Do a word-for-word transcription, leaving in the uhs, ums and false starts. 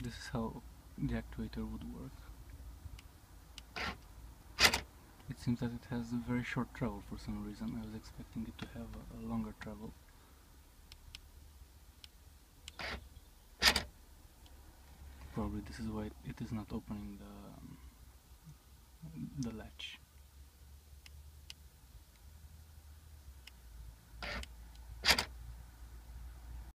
this is how the actuator would work. It seems that it has a very short travel for some reason. I was expecting it to have a, a longer travel. Probably this is why it is not opening the, um, the latch.